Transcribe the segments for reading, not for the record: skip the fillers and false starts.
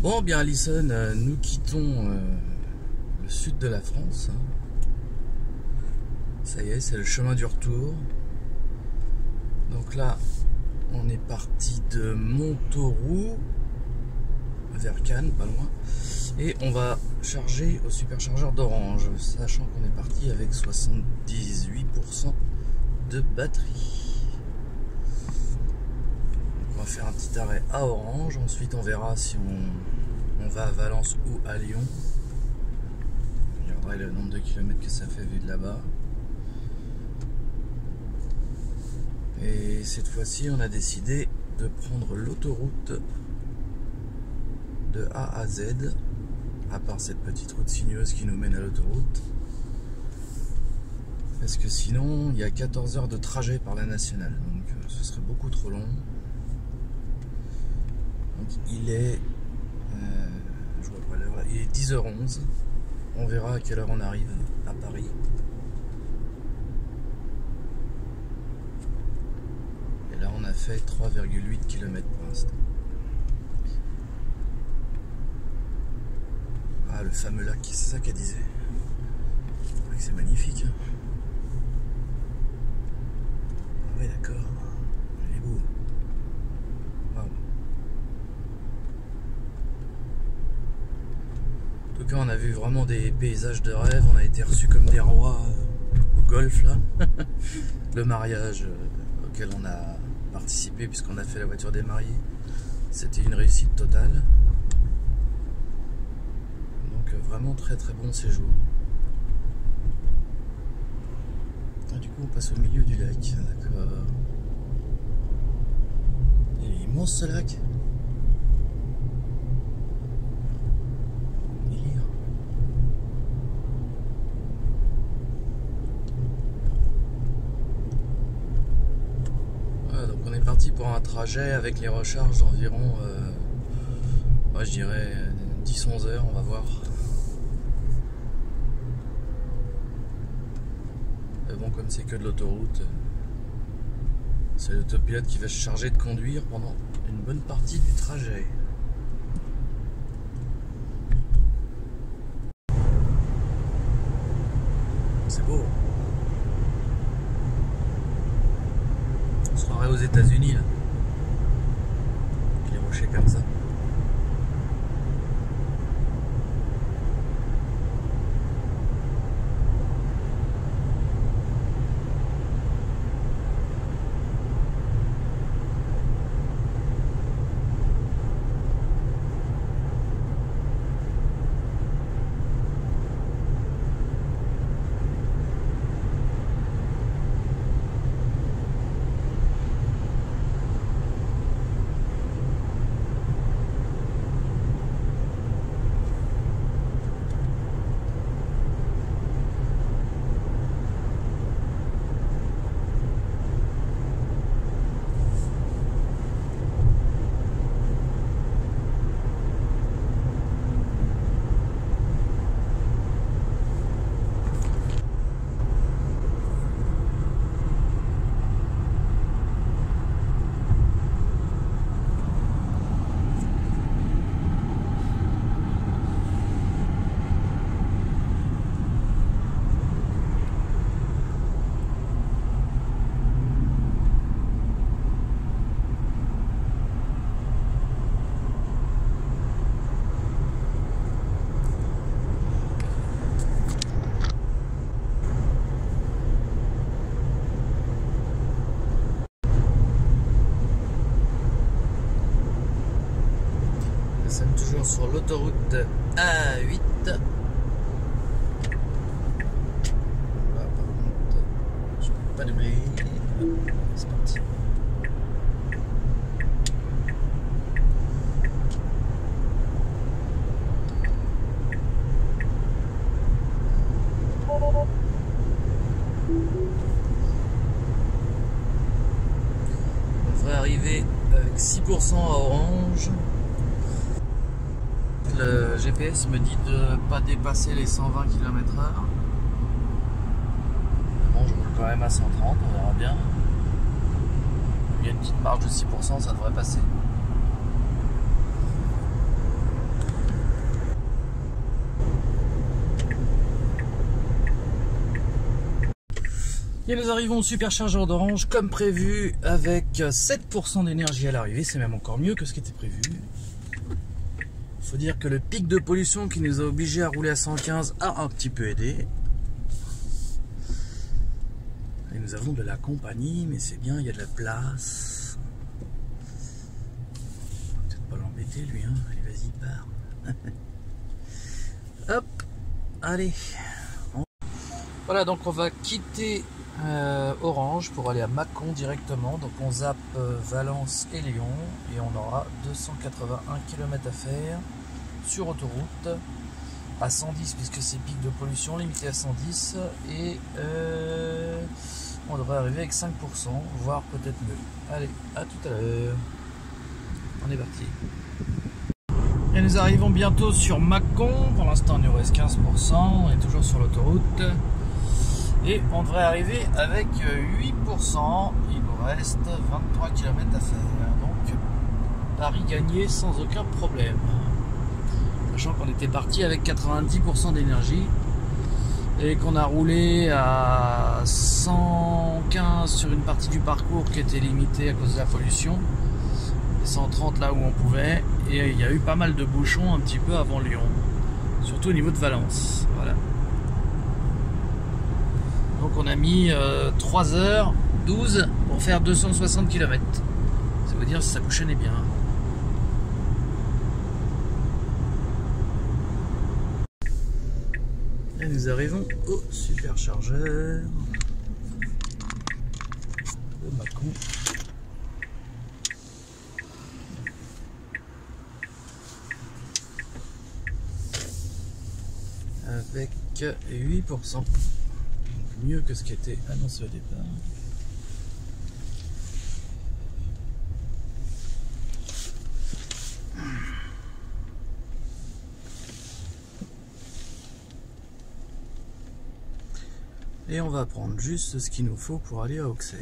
Bon, bien Alison, nous quittons le sud de la France. Ça y est, c'est le chemin du retour. Donc là, on est parti de Montauroux vers Cannes, pas loin. Et on va charger au superchargeur d'Orange, sachant qu'on est parti avec 78% de batterie. On va faire un petit arrêt à Orange, ensuite on verra si on va à Valence ou à Lyon. Je regarderai le nombre de kilomètres que ça fait vu de là-bas. Et cette fois-ci, on a décidé de prendre l'autoroute de A à Z, à part cette petite route sinueuse qui nous mène à l'autoroute. Parce que sinon, il y a 14 heures de trajet par la nationale, donc ce serait beaucoup trop long. Donc il est, je vois pas l'heure là, il est 10h11. On verra à quelle heure on arrive à Paris. Et là, on a fait 3,8 km pour l'instant. Ah, le fameux lac, c'est ça qu'elle disait. C'est magnifique. Ah ouais, d'accord. Il est beau. Wow. En tout cas, on a vu vraiment des paysages de rêve. On a été reçus comme des rois au golf là. Le mariage auquel on a participé, puisqu'on a fait la voiture des mariés, c'était une réussite totale. Donc vraiment très très bon séjour. Ah, du coup on passe au milieu du lac, d'accord. Il est immense ce lac. Délire. Voilà, donc on est parti pour un trajet avec les recharges d'environ, moi je dirais 10-11 heures, on va voir. Mais bon, comme c'est que de l'autoroute, c'est l'autopilote qui va se charger de conduire pendant une bonne partie du trajet. C'est beau. On se croirait aux États-Unis là. Avec les rochers comme ça. Nous sommes toujours sur l'autoroute A8. Là, par contre, je ne peux pas doubler. C'est parti. On devrait arriver avec 6% à Orange. Le GPS me dit de ne pas dépasser les 120 km/h. Bon, je roule quand même à 130, on verra bien. Il y a une petite marge de 6%, ça devrait passer. Et nous arrivons au superchargeur d'Orange comme prévu avec 7% d'énergie à l'arrivée, c'est même encore mieux que ce qui était prévu. Il faut dire que le pic de pollution qui nous a obligés à rouler à 115 a un petit peu aidé. Et nous avons de la compagnie, mais c'est bien, il y a de la place. Peut-être pas l'embêter lui, hein. Allez, vas-y, pars. Hop, allez. Voilà, donc on va quitter Orange pour aller à Mâcon directement. Donc on zappe Valence et Lyon et on aura 281 km à faire sur autoroute à 110 puisque c'est pic de pollution limité à 110 et on devrait arriver avec 5%, voire peut-être mieux. Allez, à tout à l'heure. On est parti. Et nous arrivons bientôt sur Mâcon. Pour l'instant il nous reste 15%, on est toujours sur l'autoroute. Et on devrait arriver avec 8%, il nous reste 23 km à faire, donc Paris gagné sans aucun problème. Sachant qu'on était parti avec 90% d'énergie et qu'on a roulé à 115 sur une partie du parcours qui était limitée à cause de la pollution, et 130 là où on pouvait, et il y a eu pas mal de bouchons un petit peu avant Lyon, surtout au niveau de Valence. Voilà. Donc on a mis 3h12 pour faire 260 km. Ça veut dire si ça bouchonnait bien. Et nous arrivons au superchargeur de Mâcon. Avec 8%. Mieux que ce qui était annoncé au départ. Et on va prendre juste ce qu'il nous faut pour aller à Auxerre.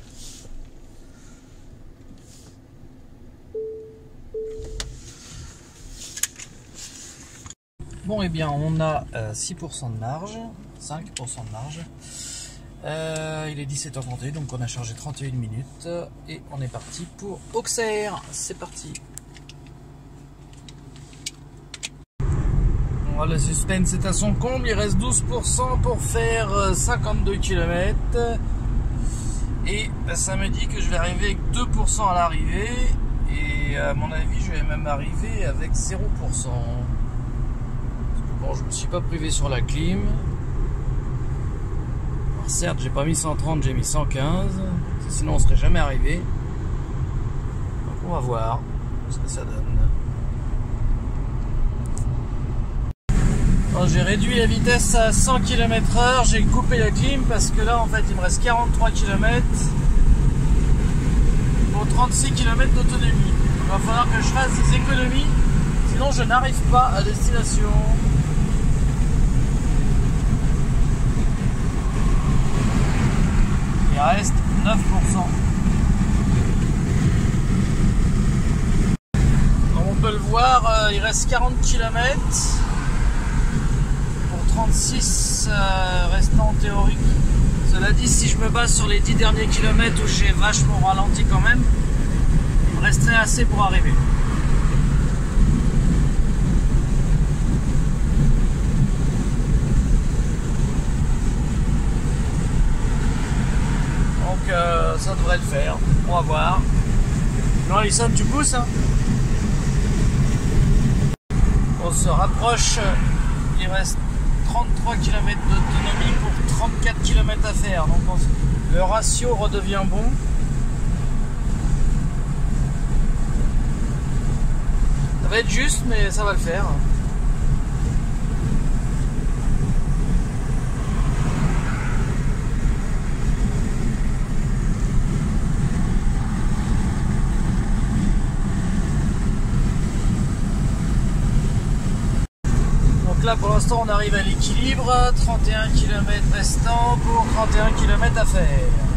Bon, et bien on a 6% de marge, 5% de marge. Il est 17h30, donc on a chargé 31 minutes et on est parti pour Auxerre. C'est parti. Bon, le suspense est à son comble, il reste 12% pour faire 52 km. Et ça me dit que je vais arriver avec 2% à l'arrivée. Et à mon avis, je vais même arriver avec 0%. Bon, je me suis pas privé sur la clim. Alors certes, j'ai pas mis 130, j'ai mis 115. Sinon, on serait jamais arrivé. Donc, on va voir ce que ça donne. J'ai réduit la vitesse à 100 km/h. J'ai coupé la clim parce que là, en fait, il me reste 43 km pour 36 km d'autonomie. Il va falloir que je fasse des économies. Sinon, je n'arrive pas à destination. Il reste 9%. Comme on peut le voir, il reste 40 km pour 36 restants théoriques. Cela dit, si je me base sur les 10 derniers kilomètres où j'ai vachement ralenti quand même, il me resterait assez pour arriver. Ça devrait le faire, on va voir. Non, Alison, tu pousses hein. On se rapproche, il reste 33 km d'autonomie pour 34 km à faire, donc le ratio redevient bon. Ça va être juste, mais ça va le faire. Là pour l'instant on arrive à l'équilibre, 31 km restants pour 31 km à faire.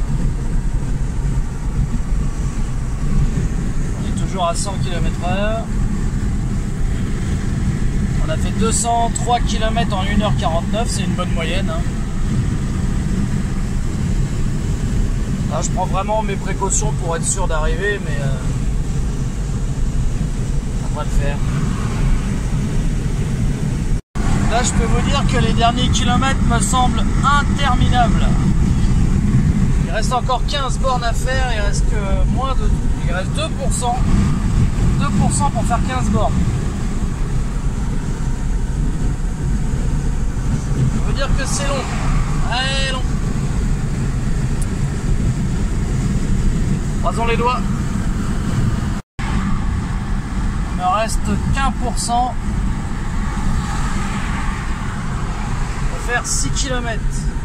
On est toujours à 100 km/h. On a fait 203 km en 1h49, c'est une bonne moyenne. Hein. Là, je prends vraiment mes précautions pour être sûr d'arriver, mais ça va le faire. Là, je peux vous dire que les derniers kilomètres me semblent interminables. Il reste encore 15 bornes à faire, il reste que moins de... Il reste 2% pour faire 15 bornes. Ça veut dire que c'est long. Très long. Croisons les doigts. Il me reste qu'1%. Pour faire 6 km.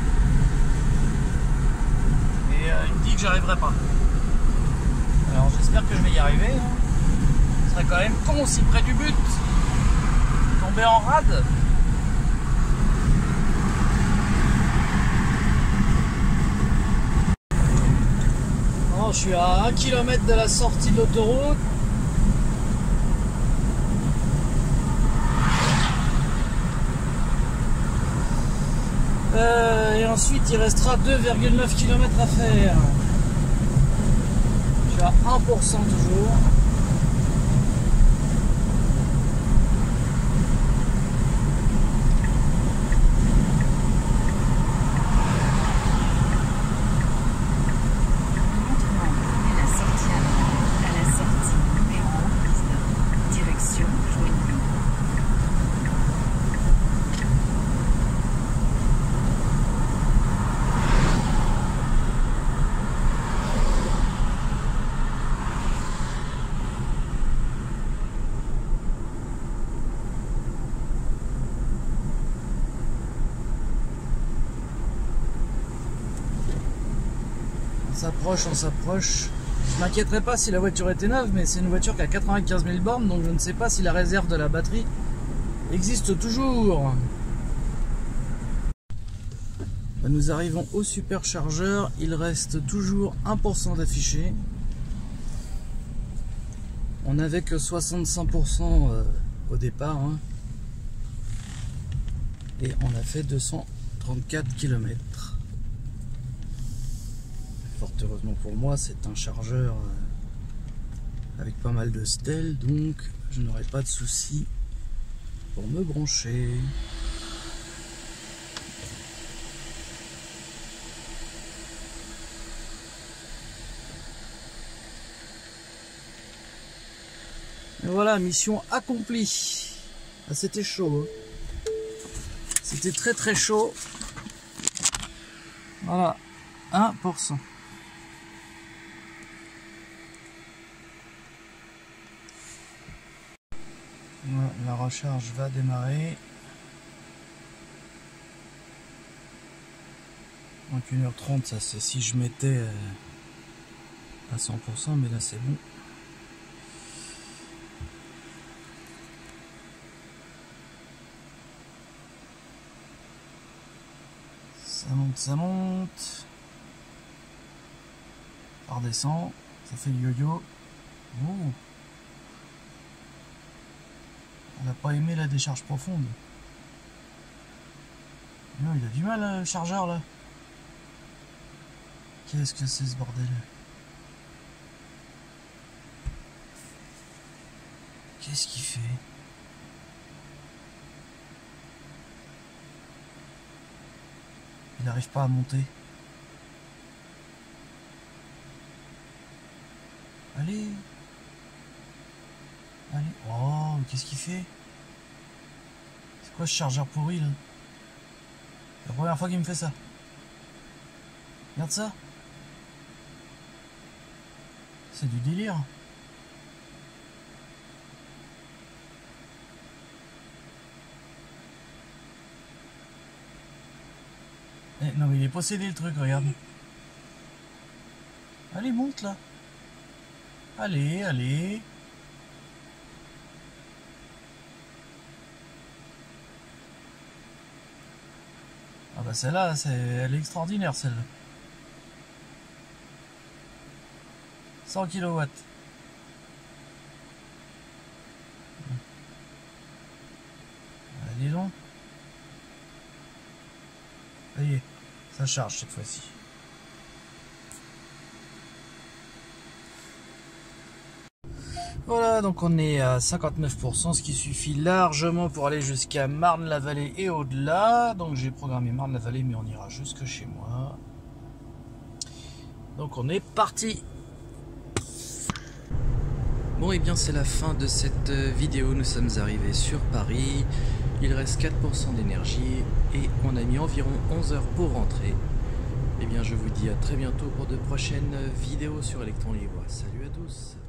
Et il me dit que j'arriverai pas. Alors j'espère que je vais y arriver. Ce serait quand même con si près du but. Tomber en rade. Je suis à 1 km de la sortie de l'autoroute. Et ensuite il restera 2,9 km à faire. Je suis à 1% toujours. On s'approche. Je m'inquiéterais pas si la voiture était neuve, mais c'est une voiture qui a 95 000 bornes, donc je ne sais pas si la réserve de la batterie existe toujours. Nous arrivons au superchargeur, il reste toujours 1% d'affiché. On n'avait que 65% au départ, hein. Et on a fait 234 km. Fort heureusement pour moi, c'est un chargeur avec pas mal de stèles, donc je n'aurai pas de soucis pour me brancher. Et voilà, mission accomplie. Ah, c'était chaud, hein. C'était très très chaud. Voilà, 1%. La recharge va démarrer. Donc 1h30, ça c'est si je mettais à 100%, mais là c'est bon. Ça monte, ça monte. Ça redescend, ça fait le yo-yo. Ouh. On n'a pas aimé la décharge profonde. Non, il a du mal le chargeur là. Qu'est-ce que c'est ce bordel? Qu'est-ce qu'il fait? Il n'arrive pas à monter. Allez. Allez. Oh, qu'est-ce qu'il fait? C'est quoi ce chargeur pourri là? C'est la première fois qu'il me fait ça. Regarde ça. C'est du délire. Eh, non mais il est possédé le truc, regarde. Allez, monte là. Allez, allez. Ah bah celle-là, elle est extraordinaire celle-là. 100 kW. Allez donc. Ça y est, ça charge cette fois-ci. Voilà, donc on est à 59%, ce qui suffit largement pour aller jusqu'à Marne-la-Vallée et au-delà. Donc j'ai programmé Marne-la-Vallée, mais on ira jusque chez moi. Donc on est parti. Bon, et bien c'est la fin de cette vidéo. Nous sommes arrivés sur Paris. Il reste 4% d'énergie et on a mis environ 11 heures pour rentrer. Et bien je vous dis à très bientôt pour de prochaines vidéos sur Electron Libre. Salut à tous.